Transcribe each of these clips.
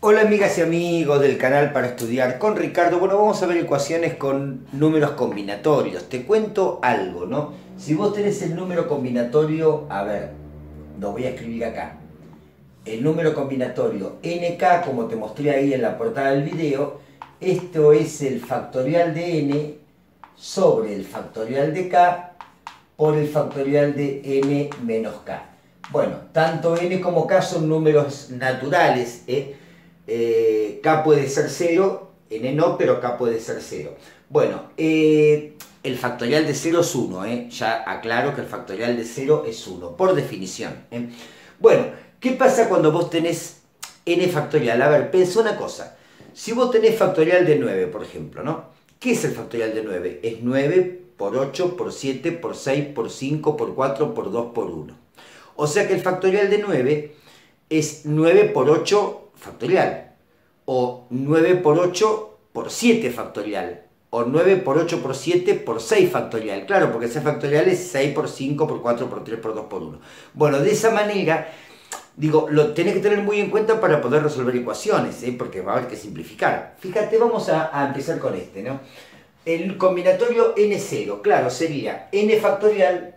Hola amigas y amigos del canal para estudiar con Ricardo. Bueno, vamos a ver ecuaciones con números combinatorios. Te cuento algo, ¿no? Si vos tenés el número combinatorio, a ver, lo voy a escribir acá. El número combinatorio nk, como te mostré ahí en la portada del video, esto es el factorial de n sobre el factorial de k por el factorial de n menos k. Bueno, tanto n como k son números naturales, k puede ser 0, n no, pero k puede ser 0. Bueno, el factorial de 0 es 1, ya aclaro que el factorial de 0 es 1, por definición. Bueno, ¿qué pasa cuando vos tenés n factorial? A ver, pensá una cosa. Si vos tenés factorial de 9, por ejemplo, ¿no? ¿Qué es el factorial de 9? Es 9 por 8, por 7, por 6, por 5, por 4, por 2, por 1. O sea que el factorial de 9 es 9 por 8 factorial, o 9 por 8 por 7 factorial, o 9 por 8 por 7 por 6 factorial. Claro, porque ese factorial es 6 por 5 por 4 por 3 por 2 por 1. Bueno, de esa manera, digo, lo tenés que tener muy en cuenta para poder resolver ecuaciones, porque va a haber que simplificar. Fíjate, vamos a empezar con este, ¿no? El combinatorio n0, claro, sería n factorial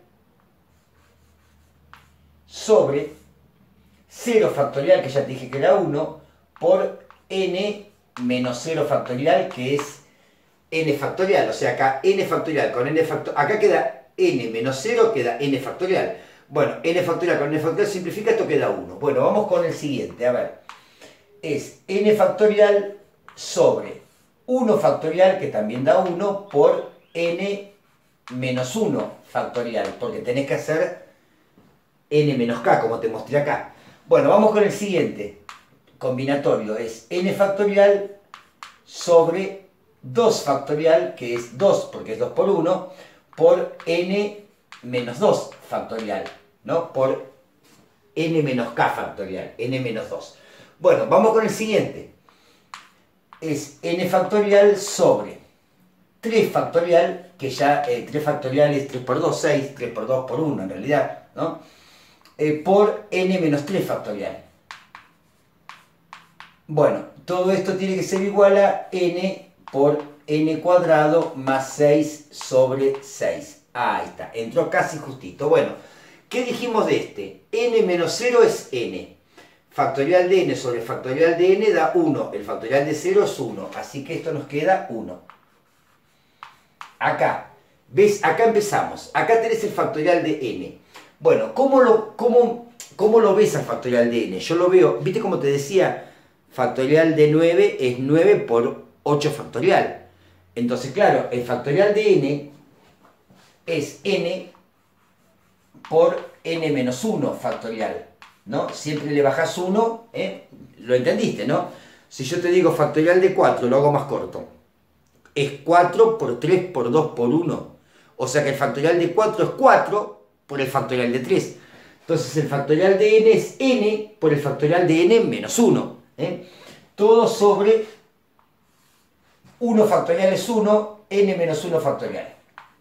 sobre 0 factorial, que ya te dije que era 1, por n menos 0 factorial, que es n factorial. O sea, acá n factorial con n factorial, acá queda n menos 0, queda n factorial. Bueno, n factorial con n factorial simplifica, esto queda 1. Bueno, vamos con el siguiente, a ver. Es n factorial sobre 1 factorial, que también da 1, por n menos 1 factorial, porque tenés que hacer n menos k, como te mostré acá. Bueno, vamos con el siguiente combinatorio. Es n factorial sobre 2 factorial, que es 2, porque es 2 por 1, por n menos 2 factorial, ¿no? Por n menos k factorial, n menos 2. Bueno, vamos con el siguiente. Es n factorial sobre 3 factorial, que ya 3 factorial es 3 por 2, 6, 3 por 2 por 1 en realidad, ¿no? Por n menos 3 factorial. Bueno, todo esto tiene que ser igual a n por n cuadrado más 6 sobre 6. Ahí está, entró casi justito. Bueno, ¿qué dijimos de este? N menos 0 es n. Factorial de n sobre factorial de n da 1. El factorial de 0 es 1. Así que esto nos queda 1. Acá, ¿ves? Acá empezamos. Acá tenés el factorial de n. Bueno, ¿cómo lo ves al factorial de n? Yo lo veo, ¿viste como te decía? Factorial de 9 es 9 por 8 factorial. Entonces, claro, el factorial de n es n por n menos 1 factorial, ¿no? Siempre le bajás 1, Lo entendiste, ¿no? Si yo te digo factorial de 4, lo hago más corto. Es 4 por 3 por 2 por 1. O sea que el factorial de 4 es 4 por el factorial de 3. Entonces el factorial de n es n por el factorial de n menos 1. Todo sobre 1 factorial es 1, n menos 1 factorial.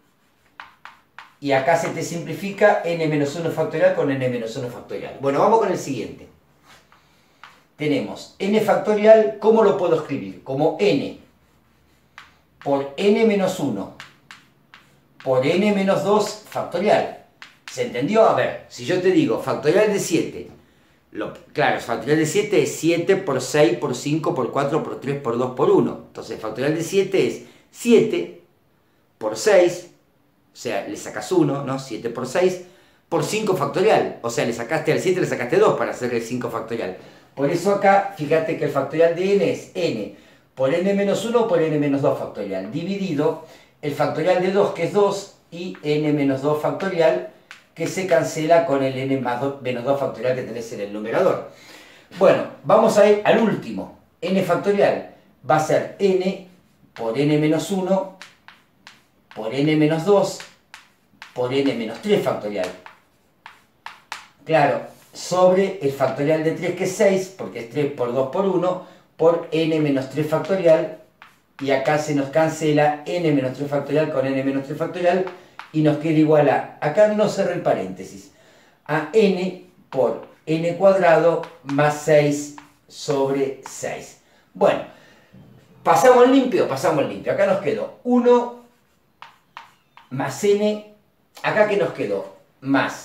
Y acá se te simplifica n menos 1 factorial con n menos 1 factorial. Bueno, vamos con el siguiente. Tenemos n factorial, ¿cómo lo puedo escribir? Como n por n menos 1 por n menos 2 factorial. ¿Se entendió? A ver, si yo te digo factorial de 7, claro, el factorial de 7 es 7 por 6 por 5 por 4 por 3 por 2 por 1. Entonces el factorial de 7 es 7 por 6, o sea, le sacas 1, ¿no? 7 por 6 por 5 factorial. O sea, le sacaste al 7, le sacaste 2 para hacer el 5 factorial. Por eso acá, fíjate que el factorial de n es n por n menos 1 por n menos 2 factorial, dividido el factorial de 2, que es 2, y n menos 2 factorial, que se cancela con el n menos 2 factorial que tenés en el numerador. Bueno, vamos a ir al último. N factorial va a ser n por n menos 1 por n menos 2 por n menos 3 factorial. Claro, sobre el factorial de 3, que es 6, porque es 3 por 2 por 1, por n menos 3 factorial, y acá se nos cancela n menos 3 factorial con n menos 3 factorial, y nos queda igual a, acá no cerré el paréntesis, a n por n cuadrado más 6 sobre 6. Bueno, pasamos limpio, pasamos limpio. Acá nos quedó 1 más n. Acá que nos quedó más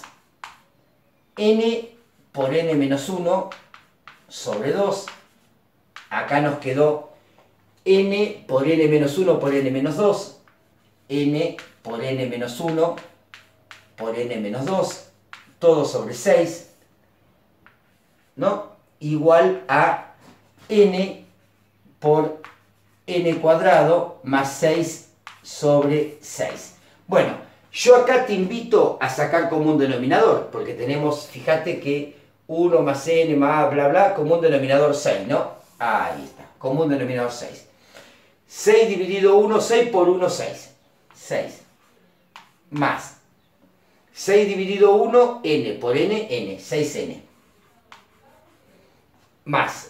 n por n menos 1 sobre 2. Acá nos quedó n por n menos 1 por n menos 2. N por n menos 1 por n menos 2. Todo sobre 6. ¿No? Igual a n por n cuadrado más 6 sobre 6. Bueno, yo acá te invito a sacar común denominador, porque tenemos, fíjate que 1 más n más bla bla, común denominador 6, ¿no? Ahí está, común denominador 6. 6 dividido 1, 6 por 1, 6. 6. Más 6 dividido 1, n por n, n, 6n. Más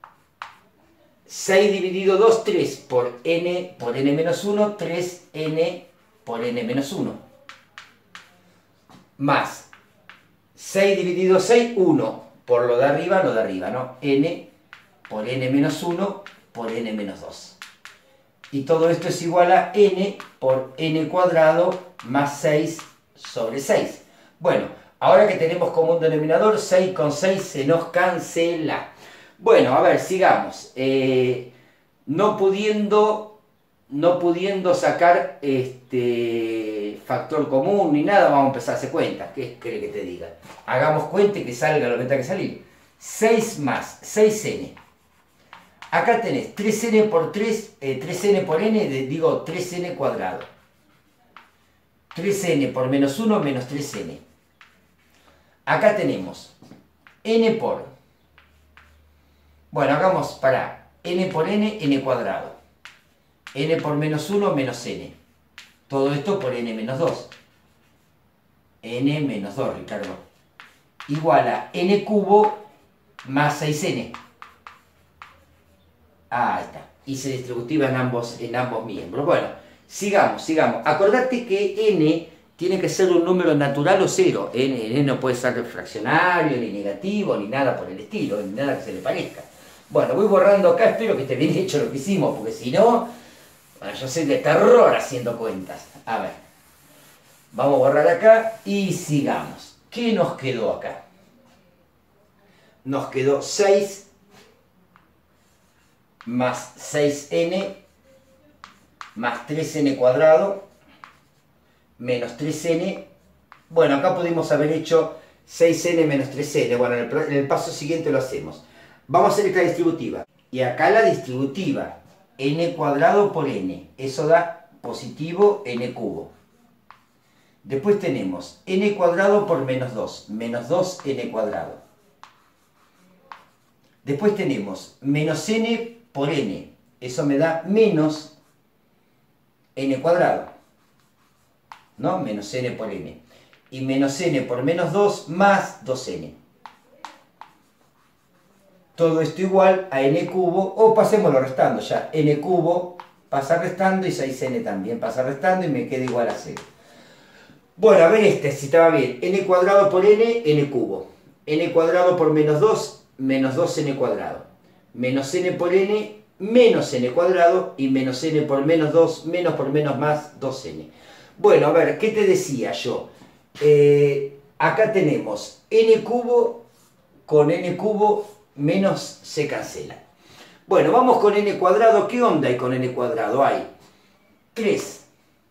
6 dividido 2, 3 por n menos 1, 3n por n menos 1. Más 6 dividido 6, 1 por lo de arriba, ¿no? N por n menos 1 por n menos 2. Y todo esto es igual a n por n cuadrado más 6 sobre 6. Bueno, ahora que tenemos común denominador, 6 con 6 se nos cancela. Bueno, a ver, sigamos. No pudiendo sacar factor común ni nada, vamos a empezar a hacer cuentas. ¿Qué quiere que te diga? Hagamos cuenta y que salga lo que tenga que salir. 6 más 6n. Acá tenés 3n por 3, 3n por n, digo 3n cuadrado. 3n por menos 1 menos 3n. Acá tenemos n por... Bueno, hagamos para n por n, n cuadrado. N por menos 1 menos n. Todo esto por n menos 2. N menos 2, Ricardo. Igual a n cubo más 6n. Ahí está. Hice distributiva en ambos miembros. Bueno, sigamos. Acordate que n tiene que ser un número natural o cero. N no puede ser fraccionario, ni negativo, ni nada por el estilo, ni nada que se le parezca. Bueno, voy borrando acá, espero que esté bien hecho lo que hicimos, porque si no, bueno, yo soy de terror haciendo cuentas. A ver, vamos a borrar acá y sigamos. ¿Qué nos quedó acá? Nos quedó 6 más 6n más 3n cuadrado menos 3n. Bueno, acá pudimos haber hecho 6n menos 3n. Bueno, en el paso siguiente lo hacemos. Vamos a hacer esta distributiva. Y acá la distributiva, n cuadrado por n. Eso da positivo n cubo. Después tenemos n cuadrado por menos 2. Menos 2n cuadrado. Después tenemos menos n por n. Eso me da menos n cuadrado. ¿No? Menos n por n. Y menos n por menos 2 más 2n. Todo esto igual a n cubo, o pasémoslo restando ya. N cubo pasa restando y 6n también pasa restando y me queda igual a 0. Bueno, a ver si estaba bien. N cuadrado por n, n cubo. N cuadrado por menos 2, menos 2n cuadrado. Menos n por n, menos n cuadrado. Y menos n por menos 2, menos por menos más 2n. Bueno, a ver, ¿qué te decía yo? Acá tenemos n cubo con n cubo menos se cancela. Bueno, vamos con n cuadrado. ¿Qué onda hay con n cuadrado? Hay 3.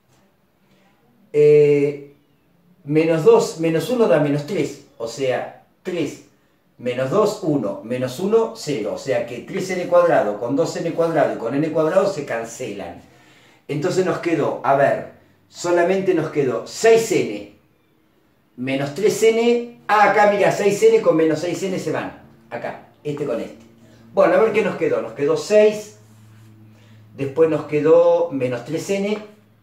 Menos 2, menos 1 da menos 3. O sea, 3 menos 2, 1. Menos 1, 0. O sea que 3n cuadrado con 2n cuadrado y con n cuadrado se cancelan. Entonces nos quedó, a ver, solamente nos quedó 6n menos 3n. Ah, acá mira, 6n con menos 6n se van. Acá, este con este. Bueno, a ver qué nos quedó. Nos quedó 6. Después nos quedó menos 3n.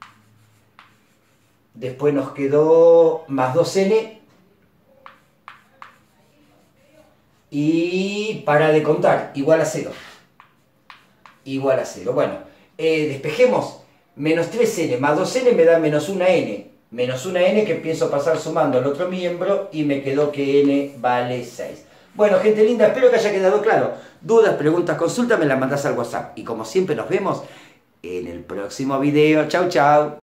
Después nos quedó más 2n. Y para de contar, igual a 0. Igual a 0. Bueno, despejemos. Menos 3n más 2n me da menos 1n. Menos 1n que pienso pasar sumando al otro miembro y me quedó que n vale 6. Bueno, gente linda, espero que haya quedado claro. Dudas, preguntas, consultas, me las mandás al WhatsApp. Y como siempre nos vemos en el próximo video. Chau, chau.